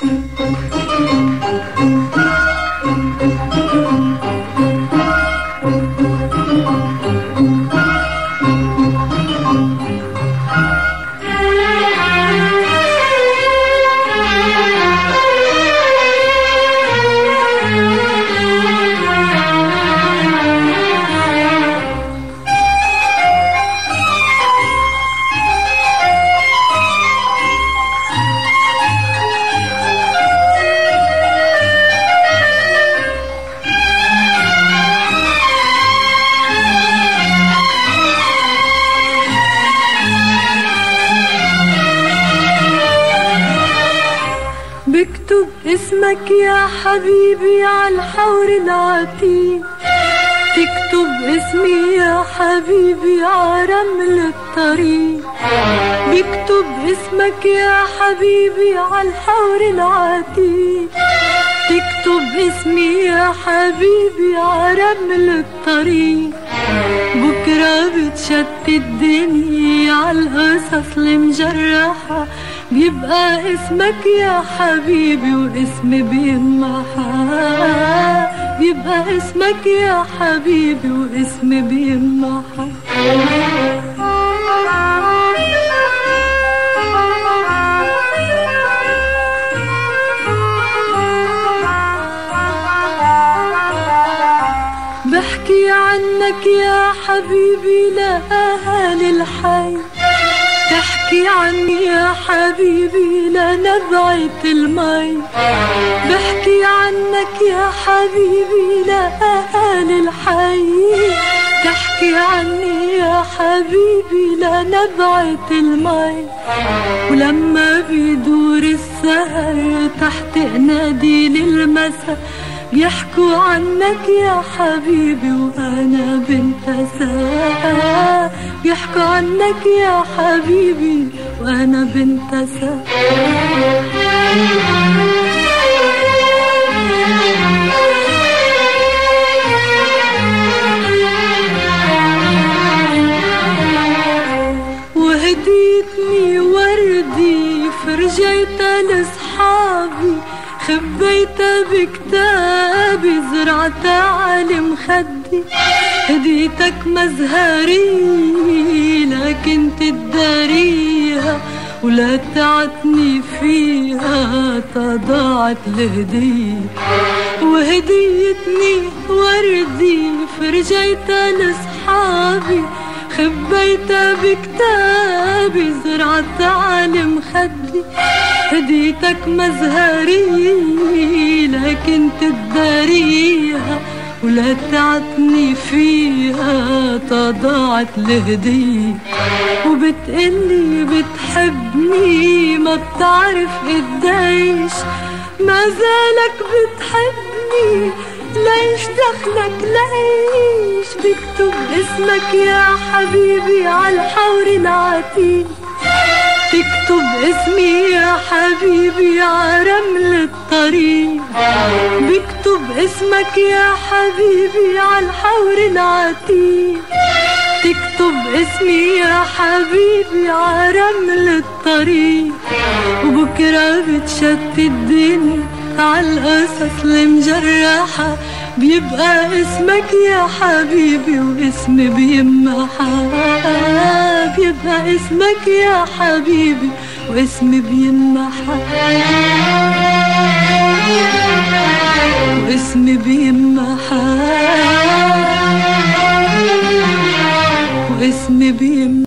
بكتب اسمك يا حبيبي عالحور العتيق، تكتب اسمي يا حبيبي عرمل الطريق. بكتب اسمك يا حبيبي عالحور العتيق، تكتب اسمي يا حبيبي عرمل الطريق. بكرة بتشتت الدنيا عالقصص المجرحة، بيبقى اسمك يا حبيبي واسمي بينمحى. بيبقى اسمك يا حبيبي واسمي بينمحى. بحكي عنك يا حبيبي لأهالي الحي، تحكي عني يا حبيبي لنبعة المي. بحكي عنك يا حبيبي لأهالي الحي، تحكي عني يا حبيبي لنبعة المي. ولما بيدور السهر تحت ناديل المسا، بيحكوا عنك يا حبيبي وأنا بنت ساعة. بيحكوا عنك يا حبيبي وأنا بنت ساعة. وهديتني وردي فرجيتها لصحابي، خبيتها بكتابي زرعتها على مخدي. هديتك مزهري لكن تداريها، ولا تعتني فيها تضاعت الهدية. وهديتني وردي فرجيتها لصحابي، خبيتها بكتابي زرعتها على مخدي. هديتك مزهري لكن تداريها، ولا تعتني فيها تضاعت الهدية. وبتقلي بتحبني ما بتعرف قديش، ما زالك بتحبني ليش دخلك ليش. بكتب اسمك يا حبيبي عالحور العتيق، تكتب اسمي يا حبيبي عرمل الطريق. بكتب اسمك يا حبيبي عالحور العتيق، تكتب اسمي يا حبيبي عرمل الطريق. وبكرة بتشتت الدنيا عالقصص المجرحة، بيبقى اسمك يا حبيبي واسمي بينمحى. بيبقى اسمك يا حبيبي واسمي بينمحى. واسمي بينمحى. واسمي بينمحى.